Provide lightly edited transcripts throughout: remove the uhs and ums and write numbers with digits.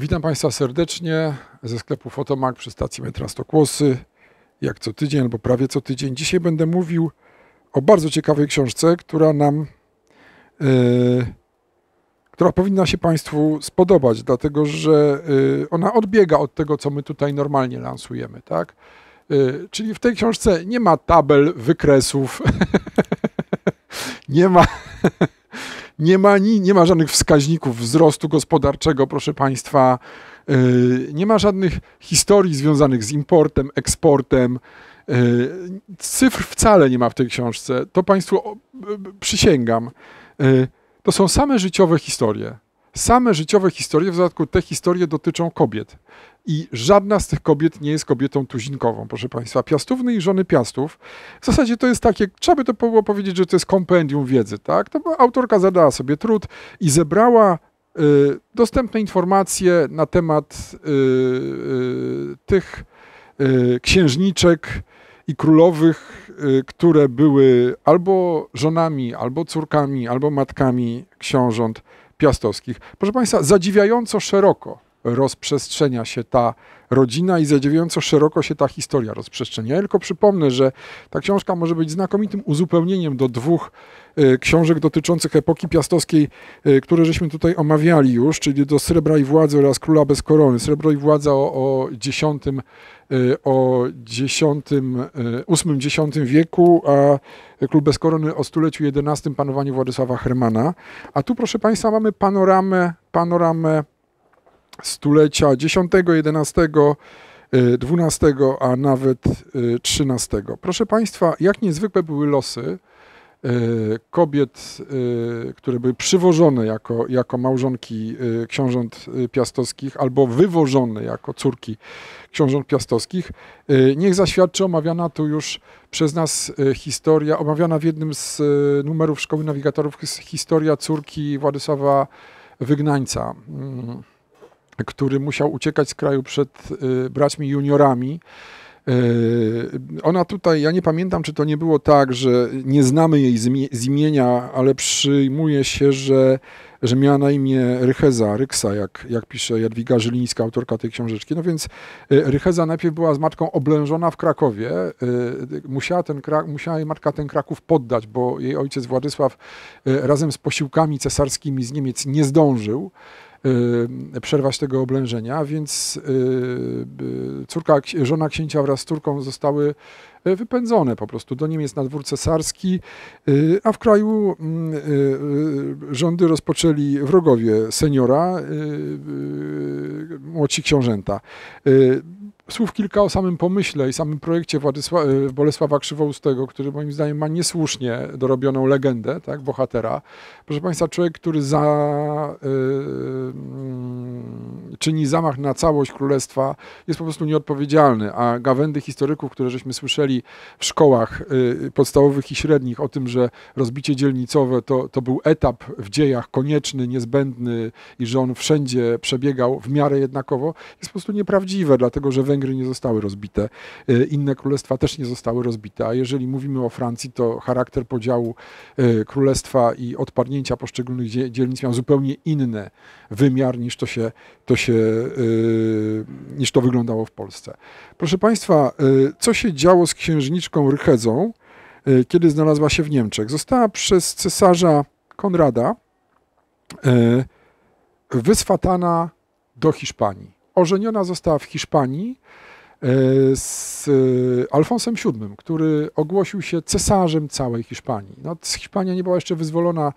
Witam Państwa serdecznie ze sklepu Fotomak przy stacji metra Stokłosy. Jak co tydzień albo prawie co tydzień. Dzisiaj będę mówił o bardzo ciekawej książce, która powinna się Państwu spodobać, dlatego że ona odbiega od tego, co my tutaj normalnie lansujemy, tak? Czyli w tej książce nie ma tabel, wykresów, nie ma żadnych wskaźników wzrostu gospodarczego, proszę Państwa. Nie ma żadnych historii związanych z importem, eksportem. Cyfr wcale nie ma w tej książce. To Państwu przysięgam. To są same życiowe historie. Same życiowe historie, w dodatku te historie dotyczą kobiet. I żadna z tych kobiet nie jest kobietą tuzinkową, proszę Państwa. Piastówny i żony Piastów. W zasadzie to jest takie, trzeba by to było powiedzieć, że to jest kompendium wiedzy, tak? To autorka zadała sobie trud i zebrała dostępne informacje na temat tych księżniczek i królowych, które były albo żonami, albo córkami, albo matkami książąt piastowskich. Proszę Państwa, zadziwiająco szeroko rozprzestrzenia się ta rodzina i zadziwiająco szeroko się ta historia rozprzestrzenia. Ja tylko przypomnę, że ta książka może być znakomitym uzupełnieniem do dwóch książek dotyczących epoki piastowskiej, które żeśmy tutaj omawiali już, czyli do Srebra i Władzy oraz Króla bez korony. Srebro i Władza o VIII-X wieku, a Król bez korony o stuleciu XI panowaniu Władysława Hermana. A tu, proszę Państwa, mamy panoramę stulecia X, XI, XII, a nawet XIII. Proszę Państwa, jak niezwykłe były losy kobiet, które były przywożone jako małżonki książąt piastowskich albo wywożone jako córki książąt piastowskich. Niech zaświadczy omawiana tu już przez nas historia, omawiana w jednym z numerów Szkoły Nawigatorów, historia córki Władysława Wygnańca, który musiał uciekać z kraju przed braćmi juniorami. Ona tutaj, ja nie pamiętam, czy to nie było tak, że nie znamy jej z imienia, ale przyjmuje się, że miała na imię Ryksa, jak pisze Jadwiga Żylińska, autorka tej książeczki. No więc Rycheza najpierw była z matką oblężona w Krakowie. Musiała jej matka ten Kraków poddać, bo jej ojciec Władysław razem z posiłkami cesarskimi z Niemiec nie zdążył przerwać tego oblężenia, więc żona księcia wraz z córką zostały wypędzone po prostu do Niemiec na dwór cesarski, a w kraju rządy rozpoczęli wrogowie seniora, młodsi książęta. Słów kilka o samym pomyśle i samym projekcie Bolesława Krzywoustego, który moim zdaniem ma niesłusznie dorobioną legendę, tak, bohatera. Proszę Państwa, człowiek, który czyni zamach na całość królestwa, jest po prostu nieodpowiedzialny, a gawędy historyków, które żeśmy słyszeli w szkołach podstawowych i średnich o tym, że rozbicie dzielnicowe to był etap w dziejach konieczny, niezbędny i że on wszędzie przebiegał w miarę jednakowo, jest po prostu nieprawdziwe, dlatego że Węgry nie zostały rozbite, inne królestwa też nie zostały rozbite, a jeżeli mówimy o Francji, to charakter podziału królestwa i odpadnięcia poszczególnych dzielnic miał zupełnie inny wymiar niż to wyglądało w Polsce. Proszę Państwa, co się działo z księżniczką Rychezą, kiedy znalazła się w Niemczech? Została przez cesarza Konrada wyswatana do Hiszpanii. Ożeniona została w Hiszpanii z Alfonsem VII, który ogłosił się cesarzem całej Hiszpanii. No, Hiszpania nie była jeszcze wyzwolona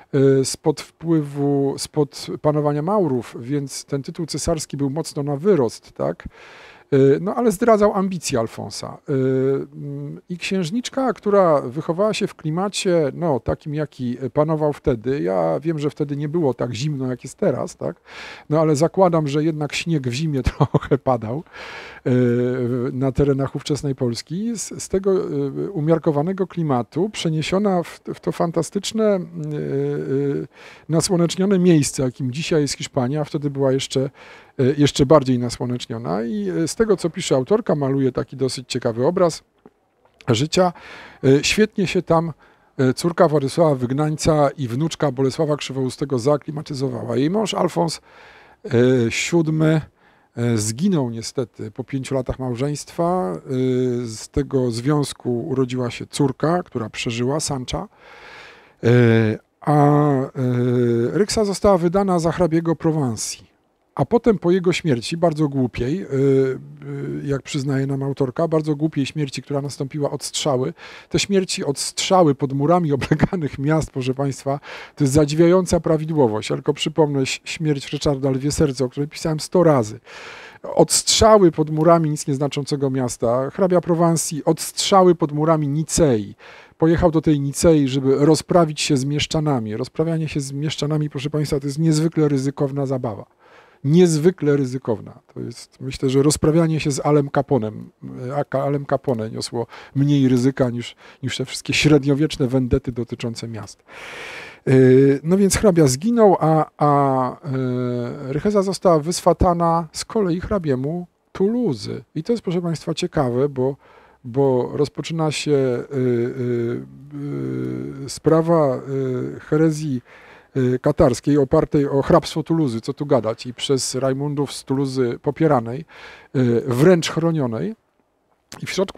spod panowania Maurów, więc ten tytuł cesarski był mocno na wyrost, tak? No ale zdradzał ambicje Alfonsa. I księżniczka, która wychowała się w klimacie, no, takim, jaki panował wtedy, ja wiem, że wtedy nie było tak zimno, jak jest teraz, tak? No ale zakładam, że jednak śnieg w zimie trochę padał na terenach ówczesnej Polski. Z tego umiarkowanego klimatu przeniesiona w to fantastyczne, nasłonecznione miejsce, jakim dzisiaj jest Hiszpania, a wtedy była jeszcze bardziej nasłoneczniona i z tego, co pisze autorka, maluje taki dosyć ciekawy obraz życia. Świetnie się tam córka Władysława Wygnańca i wnuczka Bolesława Krzywoustego zaaklimatyzowała. Jej mąż Alfons Siódmy zginął niestety po 5 latach małżeństwa. Z tego związku urodziła się córka, która przeżyła, Sancha. A Ryksa została wydana za hrabiego Prowansji. A potem po jego śmierci, bardzo głupiej, jak przyznaje nam autorka, bardzo głupiej śmierci, która nastąpiła od strzały. Te śmierci od strzały pod murami obleganych miast, proszę Państwa, to jest zadziwiająca prawidłowość. Ja tylko przypomnę śmierć Ryszarda Lwie Serce, o której pisałem 100 razy. Od strzały pod murami nic nieznaczącego miasta. Hrabia Prowansji od strzały pod murami Nicei. Pojechał do tej Nicei, żeby rozprawić się z mieszczanami. Rozprawianie się z mieszczanami, proszę Państwa, to jest niezwykle ryzykowna zabawa. Niezwykle ryzykowna. To jest, myślę, że rozprawianie się z Alem Caponem, Alem Capone niosło mniej ryzyka niż te wszystkie średniowieczne wendety dotyczące miast. No więc hrabia zginął, a Rycheza została wyswatana z kolei hrabiemu Tuluzy. I to jest, proszę Państwa, ciekawe, bo rozpoczyna się sprawa herezji katarskiej opartej o hrabstwo Tuluzy, co tu gadać, i przez Rajmundów z Tuluzy popieranej, wręcz chronionej. I w środku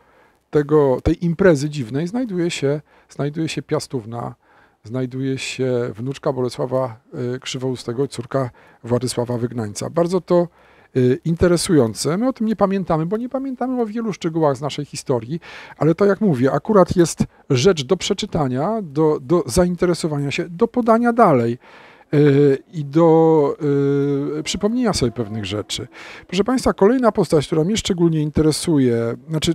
tej imprezy dziwnej znajduje się Piastówna, znajduje się wnuczka Bolesława Krzywoustego, córka Władysława Wygnańca. Bardzo to interesujące. My o tym nie pamiętamy, bo nie pamiętamy o wielu szczegółach z naszej historii, ale to, jak mówię, akurat jest rzecz do przeczytania, do zainteresowania się, do podania dalej i do przypomnienia sobie pewnych rzeczy. Proszę Państwa, kolejna postać, która mnie szczególnie interesuje, znaczy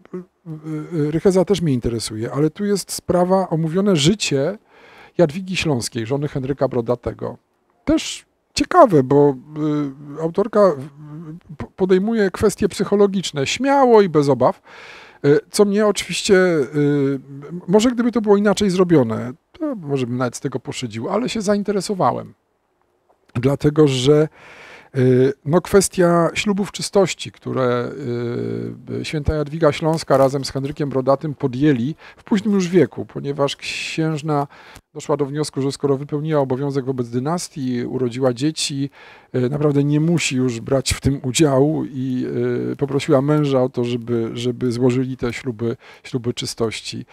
Rycheza też mnie interesuje, ale tu jest sprawa, omówione życie Jadwigi Śląskiej, żony Henryka Brodatego. Też ciekawe, bo autorka podejmuje kwestie psychologiczne śmiało i bez obaw, co mnie oczywiście, może gdyby to było inaczej zrobione, to może bym nawet z tego poszydził, ale się zainteresowałem. Dlatego, że no, kwestia ślubów czystości, które święta Jadwiga Śląska razem z Henrykiem Brodatym podjęli w późnym już wieku, ponieważ księżna doszła do wniosku, że skoro wypełniła obowiązek wobec dynastii, urodziła dzieci, naprawdę nie musi już brać w tym udziału i poprosiła męża o to, żeby złożyli te śluby czystości.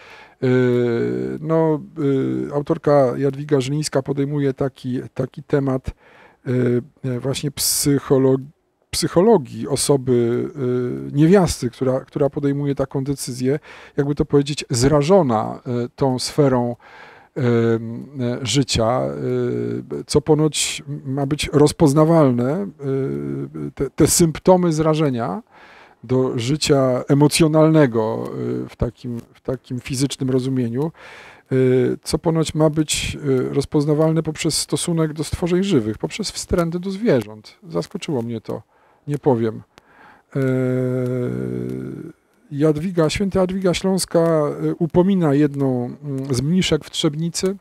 No, autorka Jadwiga Żylińska podejmuje taki temat właśnie psychologii osoby, niewiasty, która podejmuje taką decyzję, jakby to powiedzieć, zrażona tą sferą życia, co ponoć ma być rozpoznawalne, te symptomy zrażenia do życia emocjonalnego w takim fizycznym rozumieniu, co ponoć ma być rozpoznawalne poprzez stosunek do stworzeń żywych, poprzez wstręty do zwierząt. Zaskoczyło mnie to, nie powiem. Święta Jadwiga Śląska upomina jedną z mniszek w Trzebnicy,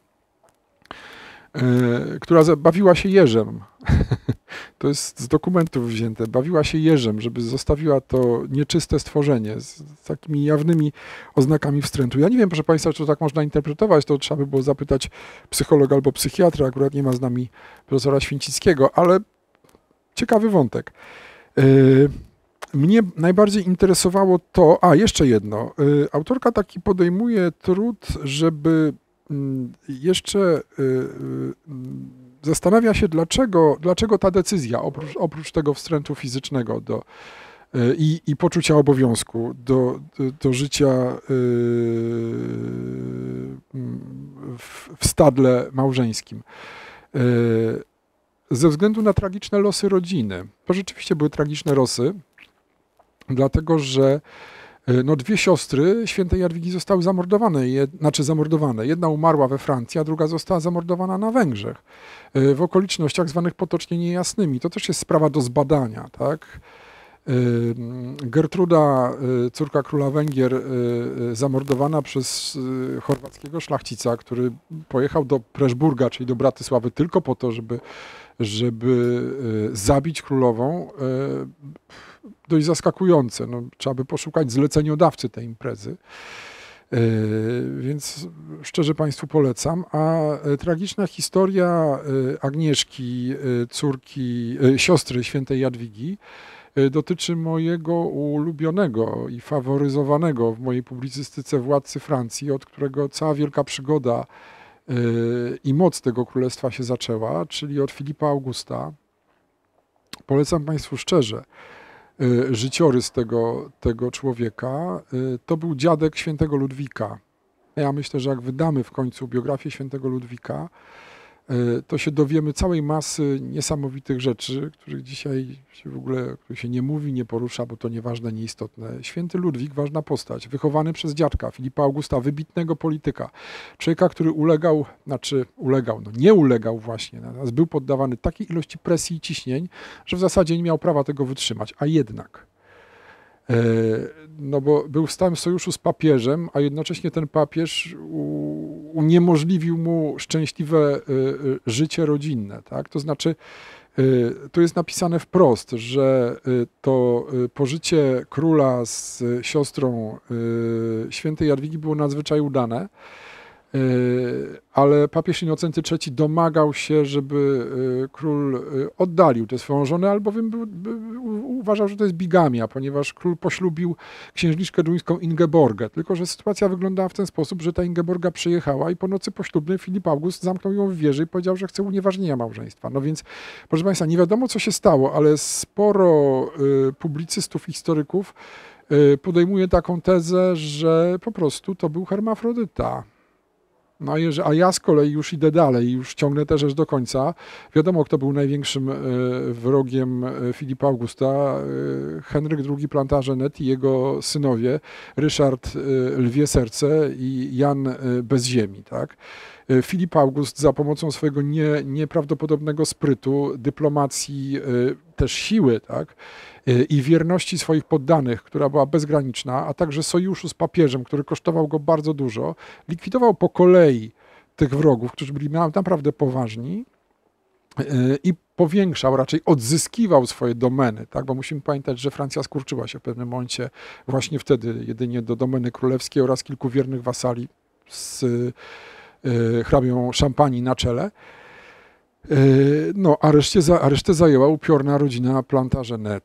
która bawiła się jeżem. To jest z dokumentów wzięte. Bawiła się jeżem, żeby zostawiła to nieczyste stworzenie z takimi jawnymi oznakami wstrętu. Ja nie wiem, proszę Państwa, czy to tak można interpretować, to trzeba by było zapytać psychologa albo psychiatra, akurat nie ma z nami profesora Święcickiego, ale ciekawy wątek. Mnie najbardziej interesowało to, jeszcze jedno, autorka taki podejmuje trud, żeby jeszcze zastanawia się, dlaczego ta decyzja, oprócz tego wstrętu fizycznego i poczucia obowiązku do życia w stadle małżeńskim, ze względu na tragiczne losy rodziny. To rzeczywiście były tragiczne losy, dlatego że dwie siostry świętej Jadwigi zostały zamordowane. Jedna umarła we Francji, a druga została zamordowana na Węgrzech, w okolicznościach zwanych potocznie niejasnymi. To też jest sprawa do zbadania, tak? Gertruda, córka króla Węgier, zamordowana przez chorwackiego szlachcica, który pojechał do Preszburga, czyli do Bratysławy, tylko po to, żeby zabić królową. Dość zaskakujące. No, trzeba by poszukać zleceniodawcy tej imprezy. Więc szczerze Państwu polecam. A tragiczna historia Agnieszki, córki, siostry świętej Jadwigi, dotyczy mojego ulubionego i faworyzowanego w mojej publicystyce władcy Francji, od którego cała wielka przygoda i moc tego królestwa się zaczęła, czyli od Filipa Augusta. Polecam Państwu szczerze życiorys tego człowieka. To był dziadek świętego Ludwika. Ja myślę, że jak wydamy w końcu biografię świętego Ludwika, to się dowiemy całej masy niesamowitych rzeczy, których dzisiaj się w ogóle się nie mówi, nie porusza, bo to nieważne, nieistotne. Święty Ludwik, ważna postać, wychowany przez dziadka Filipa Augusta, wybitnego polityka, człowieka, który nie ulegał właśnie, natomiast był poddawany takiej ilości presji i ciśnień, że w zasadzie nie miał prawa tego wytrzymać, a jednak. No bo był w stałym sojuszu z papieżem, a jednocześnie ten papież uniemożliwił mu szczęśliwe życie rodzinne. Tak? To znaczy, tu jest napisane wprost, że to pożycie króla z siostrą świętej Jadwigi było nadzwyczaj udane, ale papież Innocenty III domagał się, żeby król oddalił tę swoją żonę, albowiem uważał, że to jest bigamia, ponieważ król poślubił księżniczkę duńską Ingeborgę. Tylko że sytuacja wyglądała w ten sposób, że ta Ingeborga przyjechała i po nocy poślubnej Filip August zamknął ją w wieży i powiedział, że chce unieważnienia małżeństwa. No więc, proszę Państwa, nie wiadomo, co się stało, ale sporo publicystów, historyków podejmuje taką tezę, że po prostu to był hermafrodyta. No, a ja z kolei już idę dalej, już ciągnę tę rzecz do końca. Wiadomo, kto był największym wrogiem Filipa Augusta. Henryk II Plantagenet i jego synowie, Ryszard Lwie Serce i Jan Bez Ziemi. Tak? Filip August za pomocą swojego nieprawdopodobnego sprytu, dyplomacji, też siły, tak? I wierności swoich poddanych, która była bezgraniczna, a także sojuszu z papieżem, który kosztował go bardzo dużo, likwidował po kolei tych wrogów, którzy byli naprawdę poważni i powiększał, raczej odzyskiwał swoje domeny, tak? Bo musimy pamiętać, że Francja skurczyła się w pewnym momencie właśnie wtedy jedynie do domeny królewskiej oraz kilku wiernych wasali z hrabią Szampanii na czele. No, a resztę zajęła upiorna rodzina Plantagenet.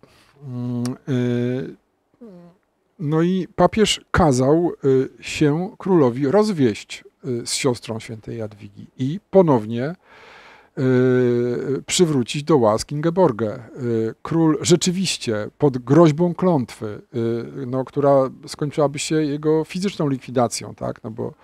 No i papież kazał się królowi rozwieść z siostrą świętej Jadwigi i ponownie przywrócić do łask Ingeborgę. Król rzeczywiście pod groźbą klątwy, no, która skończyłaby się jego fizyczną likwidacją, tak? No bo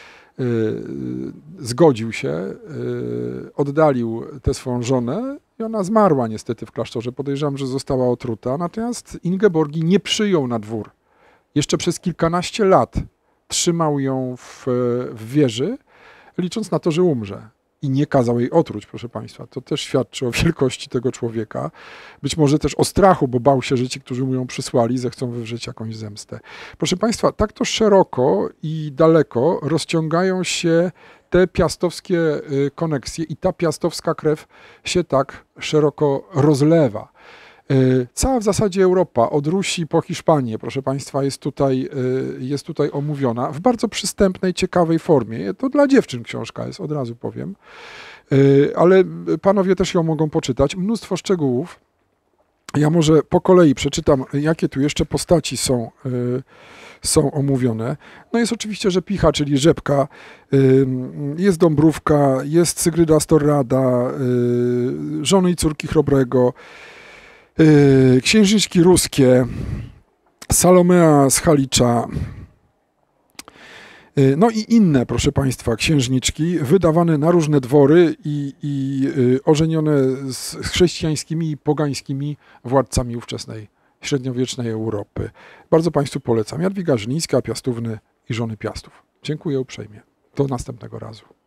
zgodził się, oddalił tę swoją żonę i ona zmarła niestety w klasztorze. Podejrzewam, że została otruta. Natomiast Ingeborgi nie przyjął na dwór. Jeszcze przez kilkanaście lat trzymał ją w wieży, licząc na to, że umrze. I nie kazał jej otruć, proszę Państwa. To też świadczy o wielkości tego człowieka. Być może też o strachu, bo bał się, że ci, którzy mu ją przysłali, zechcą wywrzeć jakąś zemstę. Proszę Państwa, tak to szeroko i daleko rozciągają się te piastowskie koneksje i ta piastowska krew się tak szeroko rozlewa. Cała w zasadzie Europa, od Rusi po Hiszpanię, proszę Państwa, jest tutaj omówiona w bardzo przystępnej, ciekawej formie. To dla dziewczyn książka jest, od razu powiem, ale panowie też ją mogą poczytać. Mnóstwo szczegółów. Ja może po kolei przeczytam, jakie tu jeszcze postaci są omówione. No jest oczywiście Rzepicha, czyli Rzepka, jest Dąbrówka, jest Sygryda Storrada, żony i córki Chrobrego, księżniczki ruskie, Salomea z Halicza, no i inne, proszę Państwa, księżniczki wydawane na różne dwory i ożenione z chrześcijańskimi i pogańskimi władcami ówczesnej średniowiecznej Europy. Bardzo Państwu polecam. Jadwiga Żylińska, Piastówny i żony Piastów. Dziękuję uprzejmie. Do następnego razu.